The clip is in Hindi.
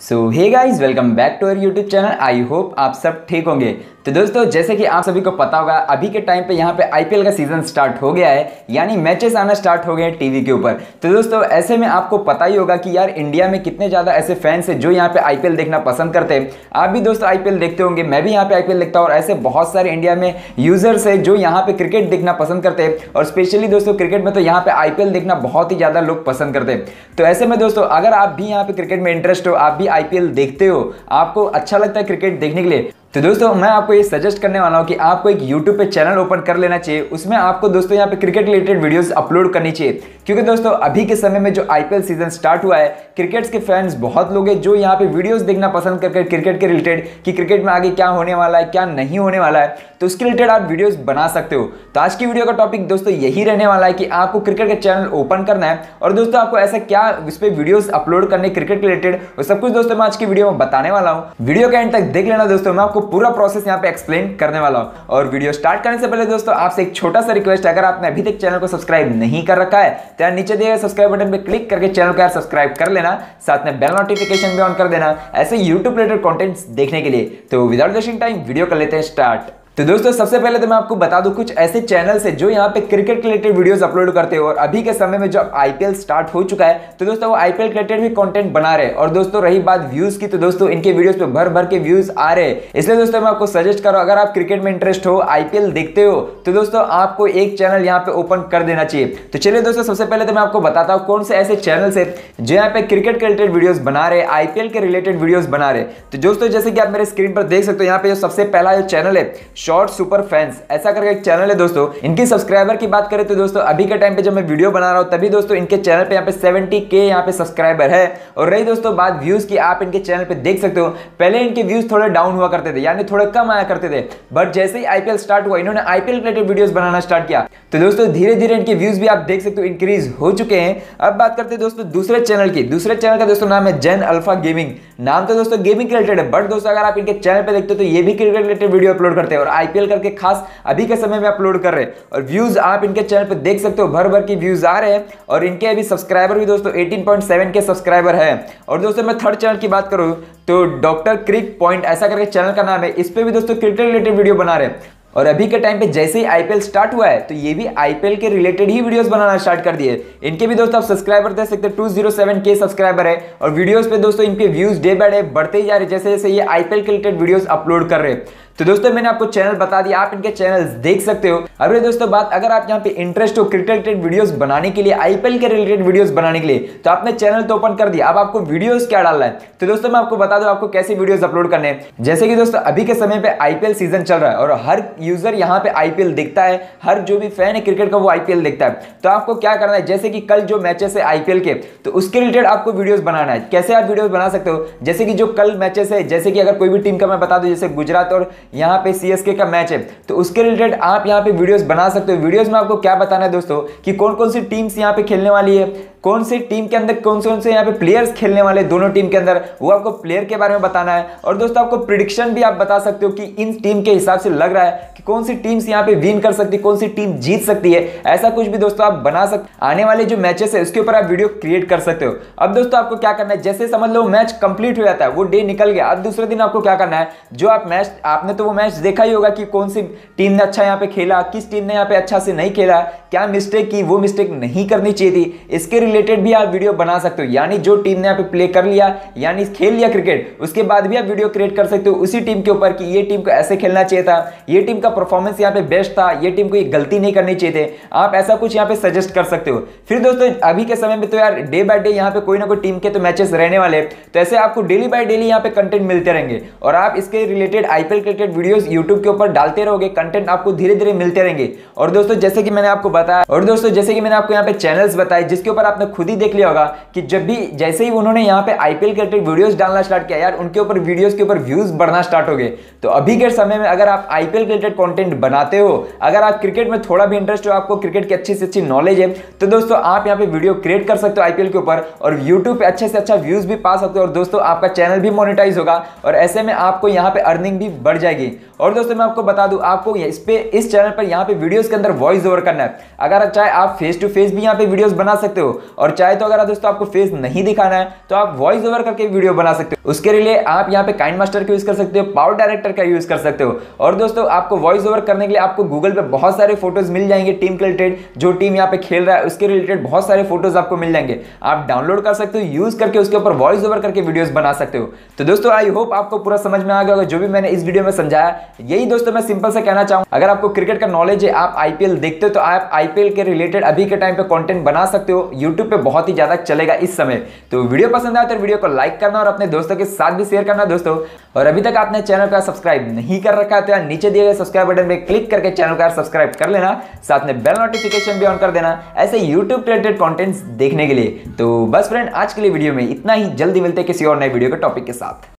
So hey guys, welcome back to our YouTube channel. I hope आप सब ठीक होंगे। तो दोस्तों, जैसे कि आप सभी को पता होगा, अभी के टाइम पे यहाँ पे आईपीएल का सीजन स्टार्ट हो गया है, यानी मैचेस आना स्टार्ट हो गए हैं टीवी के ऊपर। तो दोस्तों, ऐसे में आपको पता ही होगा कि यार इंडिया में कितने ज़्यादा ऐसे फैंस हैं जो यहाँ पे आईपीएल देखना पसंद करते हैं। आप भी दोस्तों आईपीएल देखते होंगे, मैं भी यहाँ पे आईपीएल देखता हूँ और ऐसे बहुत सारे इंडिया में यूजर्स है जो यहाँ पे क्रिकेट देखना पसंद करते हैं। और स्पेशली दोस्तों क्रिकेट में तो यहाँ पे आईपीएल देखना बहुत ही ज़्यादा लोग पसंद करते हैं। तो ऐसे में दोस्तों, अगर आप भी यहाँ पे क्रिकेट में इंटरेस्ट हो, आप भी आईपीएल देखते हो, आपको अच्छा लगता है क्रिकेट देखने के लिए, तो दोस्तों मैं आपको ये सजेस्ट करने वाला हूँ कि आपको एक YouTube पे चैनल ओपन कर लेना चाहिए। उसमें आपको दोस्तों यहाँ पे क्रिकेट रिलेटेड वीडियोस अपलोड करनी चाहिए, क्योंकि दोस्तों अभी के समय में जो आईपीएल सीजन स्टार्ट हुआ है, क्रिकेट के फैंस बहुत लोग हैं जो यहाँ पे वीडियोस देखना पसंद करके क्रिकेट के रिलेटेड कि क्रिकेट में आगे क्या होने वाला है, क्या नहीं होने वाला है, तो उसके रिलेटेड आप वीडियोस बना सकते हो। तो आज की वीडियो का टॉपिक दोस्तों यही रहने वाला है कि आपको क्रिकेट का चैनल ओपन करना है और दोस्तों आपको ऐसा क्या इस पे वीडियोस अपलोड करने क्रिकेट रिलेटेड, वो सब कुछ दोस्तों मैं आज की वीडियो में बताने वाला हूँ। वीडियो के एंड तक देख लेना दोस्तों, मैं आपको पूरा प्रोसेस यहाँ पे एक्सप्लेन करने वाला हूँ। और वीडियो स्टार्ट करने से पहले दोस्तों आपसे एक छोटा सा रिक्वेस्ट है, अगर आपने अभी तक चैनल को सब्सक्राइब नहीं कर रखा है तो यार नीचे दिए गए सब्सक्राइब बटन पे क्लिक करके चैनल को यार सब्सक्राइब कर लेना, साथ में बेल नोटिफिकेशन भी ऑन कर देना ऐसे यूट्यूब रिलेटेड कंटेंट्स देखने के लिए। तो विदाउट वेस्टिंग टाइम वीडियो कर लेते हैं स्टार्ट। तो दोस्तों सबसे पहले तो मैं आपको बता दूं, कुछ ऐसे चैनल्स हैं जो यहाँ पे क्रिकेट रिलेटेड वीडियोस अपलोड करते हो। और अभी के समय में जब आईपीएल स्टार्ट हो चुका है तो दोस्तों वो आईपीएल रिलेटेड भी कंटेंट बना रहे हैं। और दोस्तों रही बात व्यूज की, तो दोस्तों इनके वीडियोस पे भर भर के व्यूज आ रहे हैं। इसलिए दोस्तों मैं आपको सजेस्ट करूं, अगर आप क्रिकेट में इंटरेस्ट हो, आईपीएल देखते हो, तो दोस्तों आपको एक चैनल यहाँ पे ओपन कर देना चाहिए। तो चलिए दोस्तों, सबसे पहले तो मैं आपको बताता हूँ कौन से ऐसे चैनल्स है जो यहाँ पे क्रिकेट के रिलेटेड वीडियोस बना रहे, आईपीएल के रिलेटेड वीडियोस बना रहे। तो दोस्तों जैसे कि आप मेरे स्क्रीन पर देख सकते हो, यहाँ पे जो सबसे पहला जो चैनल है शॉर्ट सुपर फैंस ऐसा करके एक चैनल है दोस्तों। इनकी सब्सक्राइबर की बात करें तो दोस्तों अभी के टाइम पे जब मैं वीडियो बना रहा हूं तभी दोस्तों इनके चैनल पे यहाँ पे 70K यहाँ पे सब्सक्राइबर है। और रही दोस्तों बात व्यूज की, आप इनके चैनल पे देख सकते हो पहले इनके व्यूज थोड़े डाउन हुआ करते थे, यानी थोड़े कम आया करते थे। बट जैसे ही आईपीएल स्टार्ट हुआ, इन्होंने आईपीएल रिलेटेड वीडियोस बनाना स्टार्ट किया, तो दोस्तों धीरे धीरे इनके व्यूज भी आप देख सकते हो इंक्रीज हो चुके हैं। अब बात करते हैं दोस्तों दूसरे चैनल की। दूसरे चैनल का दोस्तों नाम है जेन अल्फा गेमिंग। नाम तो दोस्तों गेमिंग रिलेटेड है, बट दोस्तों अगर आप इनके चैनल पे देखते हो तो ये भी क्रिकेट रिलेटेड वीडियो अपलोड करते हैं और आईपीएल करके खास अभी के समय में अपलोड कर रहे हैं। और व्यूज आप इनके चैनल पे देख सकते हो, भर भर के व्यूज आ रहे हैं। और इनके अभी सब्सक्राइबर भी दोस्तों 18.7K सब्सक्राइबर है। और दोस्तों मैं थर्ड चैनल की बात करूं तो डॉक्टर क्रिक पॉइंट ऐसा करके चैनल का नाम है। इस पे भी दोस्तों क्रिकेट रिलेटेड वीडियो बना रहे हैं। और अभी के टाइम पे जैसे ही आईपीएल स्टार्ट हुआ है तो ये भी आईपीएल के रिलेटेड ही वीडियोस बनाना स्टार्ट कर दिए। इनके भी दोस्तों आप सब्सक्राइबर देख सकते हैं, 207K सब्सक्राइबर है। और वीडियोस पे दोस्तों इनके व्यूज डे बाय डे बढ़ते ही जा रहे जैसे जैसे ये आईपीएल के रिलेटेड वीडियोस अपलोड कर रहे हैं। तो दोस्तों मैंने आपको चैनल बता दिया, आप इनके चैनल्स देख सकते हो। अरे दोस्तों बात, अगर आप यहाँ पे इंटरेस्ट हो क्रिकेट रिलेटेड वीडियोस बनाने के लिए, आईपीएल के रिलेटेड वीडियोस बनाने के लिए, तो आपने चैनल तो ओपन कर दिया। अब आपको वीडियोस क्या डालना है, तो दोस्तों मैं आपको बता दूं आपको कैसे वीडियोस अपलोड करने हैं। जैसे कि दोस्तों अभी के समय पे आईपीएल सीजन चल रहा है और हर यूजर यहाँ पे आईपीएल देखता है, हर जो भी फैन है क्रिकेट का वो आईपीएल देखता है। तो आपको क्या करना है, जैसे कि कल जो मैचेस है आईपीएल के, तो उसके रिलेटेड आपको वीडियोस बनाना है। कैसे आप वीडियोस बना सकते हो, जैसे कि जो कल मैचेस है, जैसे कि अगर कोई भी टीम का मैं बता दूं, जैसे गुजरात और यहाँ पे सीएसके का मैच है, तो उसके रिलेटेड आप यहाँ पे वीडियोस बना सकते हो। वीडियोस में आपको क्या बताना है दोस्तों कि कौन कौन सी टीम्स यहाँ पे खेलने वाली है, कौन सी टीम के अंदर कौन से यहाँ पे प्लेयर्स खेलने वाले दोनों टीम के अंदर, वो आपको प्लेयर के बारे में बताना है। और दोस्तों आपको प्रिडिक्शन भी आप बता सकते हो कि इन टीम के हिसाब से लग रहा है कि कौन सी टीम्स यहाँ पे विन कर सकती है, कौन सी टीम जीत सकती है। ऐसा कुछ भी दोस्तों आप बना सकते, आने वाले जो मैचेस है उसके ऊपर आप वीडियो क्रिएट कर सकते हो। अब दोस्तों आपको क्या करना है, जैसे समझ लो मैच कंप्लीट हो जाता है, वो डे निकल गया, अब दूसरे दिन आपको क्या करना है, जो आप मैच, आपने तो वो मैच देखा ही होगा कि कौन सी टीम ने अच्छा यहाँ पे खेला, किस टीम ने यहाँ पे अच्छा से नहीं खेला, क्या मिस्टेक की, वो मिस्टेक नहीं करनी चाहिए थी, इसके रिलेटेड भी आप वीडियो बना सकते हो। यानी जो टीम ने यहाँ पे प्ले कर लिया, यानी खेल लिया क्रिकेट, उसके बाद भी आप वीडियो क्रिएट कर सकते हो उसी टीम के ऊपर कि ये टीम को ऐसे खेलना चाहिए था, ये टीम का परफॉर्मेंस यहाँ पे बेस्ट था, ये टीम को ये गलती नहीं करनी चाहिए थे। आप ऐसा कुछ यहाँ पे सजेस्ट कर सकते हो। फिर दोस्तों अभी के समय में तो यार डे बाय डे यहाँ पे कोई ना कोई टीम के तो मैचेस रहने वाले, तो ऐसे आपको डेली बाय डेली यहाँ पे कंटेंट मिलते रहेंगे और आप इसके related IPL related videos YouTube के ऊपर डालते रहोगे, कंटेंट आपको धीरे धीरे मिलते रहेंगे। और दोस्तों जैसे कि मैंने आपको बताया, यहाँ पे चैनल्स बताए जिसके ऊपर आपने खुद ही देख लिया होगा कि जब भी जैसे ही उन्होंने यहाँ पे आईपीएल के रिलेटेड वीडियोस डालना स्टार्ट किया, यार उनके ऊपर वीडियोस के ऊपर व्यूज बढ़ना स्टार्ट हो गए। तो अभी के समय में अगर आप आईपीएल रिलेटेड कंटेंट बनाते हो, अगर आप क्रिकेट में थोड़ा भी इंटरेस्ट हो, आपको क्रिकेट की अच्छी से अच्छी नॉलेज है, तो दोस्तों आप यहाँ पे वीडियो क्रिएट कर सकते हो आईपीएल के ऊपर और यूट्यूब पे अच्छे से अच्छा व्यूज भी पा सकते हो। और दोस्तों आपका चैनल भी मोनेटाइज होगा और ऐसे में आपको यहाँ पे अर्निंग भी बढ़ जाएगी। और दोस्तों मैं आपको बता दूं, आपको इस चैनल पर यहाँ पे वीडियोस के अंदर वॉइस ओवर करना है। अगर चाहे आप फेस टू फेस भी यहाँ पे वीडियोस बना सकते हो, और चाहे तो अगर दोस्तों आपको फेस नहीं दिखाना है तो आप वॉइस ओवर करके वीडियो बना सकते हो। उसके लिए आप यहाँ पे काइंड मास्टर का यूज कर सकते हो, पावर डायरेक्टर का यूज कर सकते हो। और दोस्तों आपको वॉइस ओवर करने के लिए आपको गूगल पे बहुत सारे फोटोज मिल जाएंगे टीम के रिलेटेड, जो टीम यहाँ पे खेल रहा है उसके रिलेटेड बहुत सारे फोटोज आपको मिल जाएंगे। आप डाउनलोड कर सकते हो, यूज करके उसके ऊपर वॉइस ओवर करके वीडियोस बना सकते हो। तो दोस्तों आई होप आपको पूरा समझ में आ गया होगा जो भी मैंने इस वीडियो में समझाया। यही दोस्तों मैं सिंपल से कहना चाहूँ, अगर आपको क्रिकेट का नॉलेज है, आप आईपीएल देखते हो तो आप आईपीएल के रिलेटेड अभी के टाइम पे कंटेंट बना सकते हो। यूट्यूब पे बहुत ही ज्यादा चलेगा इस समय। तो वीडियो पसंद आया तो वीडियो को लाइक करना और अपने दोस्तों के साथ भी शेयर करना दोस्तों। और अभी तक आपने चैनल का सब्सक्राइब नहीं कर रखा है तो नीचे दिए गए सब्सक्राइब बटन पे क्लिक करके चैनल का सब्सक्राइब कर लेना, साथ में बेल नोटिफिकेशन भी ऑन कर देना ऐसे यूट्यूब रिलेटेड कंटेंट्स देखने के लिए। तो बस फ्रेंड आज के लिए वीडियो में इतना ही, जल्दी मिलते हैं किसी और नए वीडियो के टॉपिक के साथ।